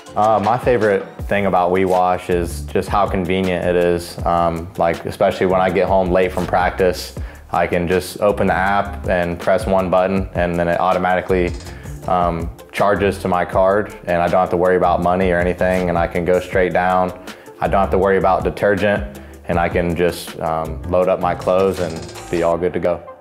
My favorite thing about WeWash is just how convenient it is. Like especially when I get home late from practice, I can just open the app and press one button and then it automatically charges to my card and I don't have to worry about money or anything, and I can go straight down. I don't have to worry about detergent, and I can just load up my clothes and be all good to go.